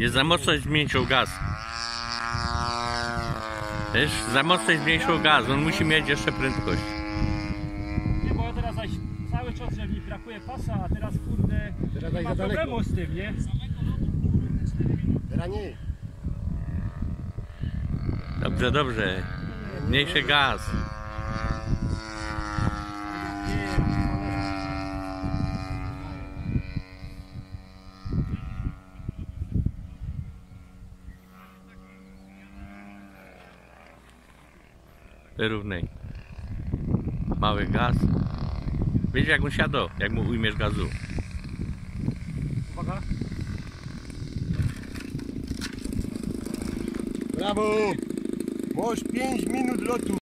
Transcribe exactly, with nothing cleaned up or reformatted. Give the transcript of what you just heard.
Nie za mocno zmniejszył gaz. Wiesz, za mocno zmniejszył gaz, on musi mieć jeszcze prędkość. Nie, bo ja teraz zaś cały czas, że mi brakuje pasa, a teraz kurde, Teraz nie ma za daleko. problemu z tym, nie? Teraz nie. Dobrze, dobrze. Mniejszy gaz. Wyrównaj. Mały gaz. Wiesz jak on siada, jak mu ujmiesz gazu. Uwaga. Brawo! Masz pięć minut lotu.